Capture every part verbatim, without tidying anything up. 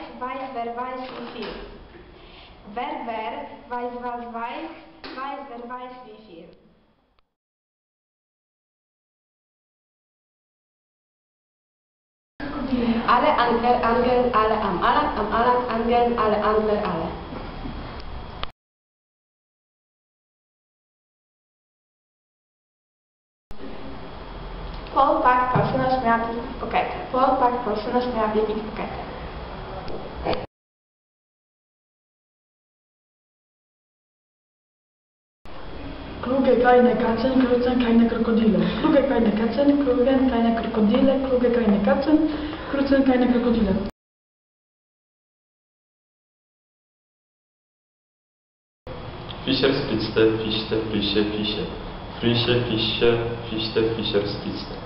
weiß, wer weiß wie viel. Wer, wer, weiß, was weiß, weiß, wer weiß wie viel. Alle Angler angeln, alle am Alak, am Alak angeln, alle Angler, alle. Chłopak posunął śmiał pić w poketę. Chłopak posunął śmiał pić w poketę. Kluge keine Katzen, Krutzen keine Krokodile. Kluge keine Katzen, Krugen keine Krokodile, Kluge keine Katzen, Krutzen keine Krokodile. Fischer, Spitzte, Fichte, Fische, Fische. Frische, Fische, Fichte, Fischer, Spitzte.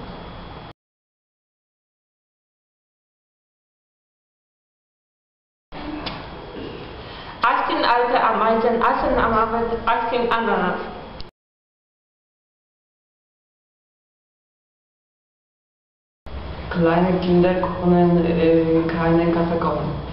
achtzehn alte Ameisen aßen am Abend achtzehn Ananas. Kleine Kinder können äh, keine Kaffee kochen.